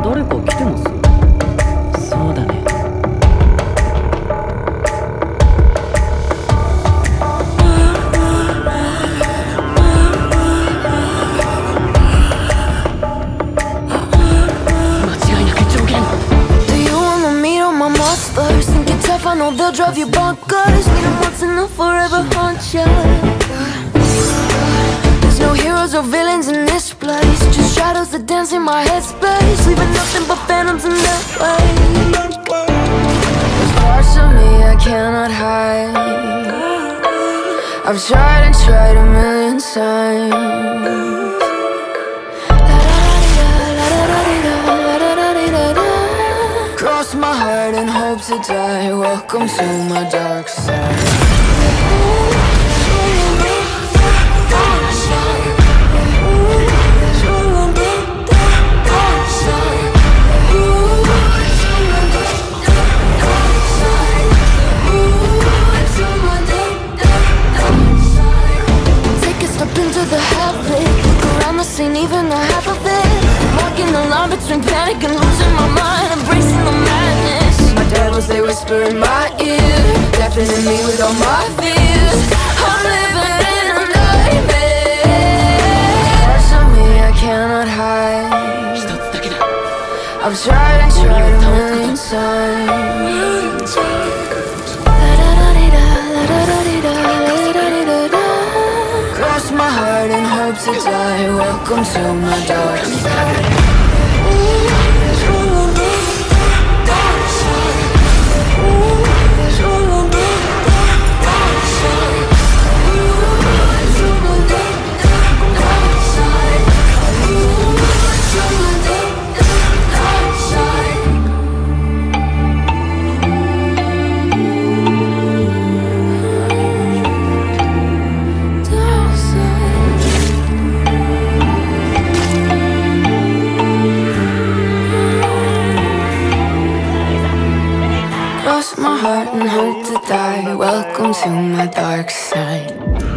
誰か来てます？そうだね。間違いなく上限。 Do you wanna meet all my monsters? Think you're tough, I know they'll drive you bonkers. Meet them once and they'll forever haunt you. There's no heroes or villains in this place, just shadows that dance in my headspace, leaving nothing but phantoms in their way. There's parts of me I cannot hide. I've tried and tried a million times. Cross my heart and hope to die. Welcome to my dark side. Take a step into the habit, look around the scene, even the half of it. Walking the line between panic and losing my mind, embracing the madness. My devils, they whisper in my ear, deafening me with all my fears. I'm living in a nightmare. Parts of me I cannot hide. I've tried and tried a million times. Cross my heart and hope to die. Welcome to my dark side. Cross my heart and hope to die. Welcome to my dark side.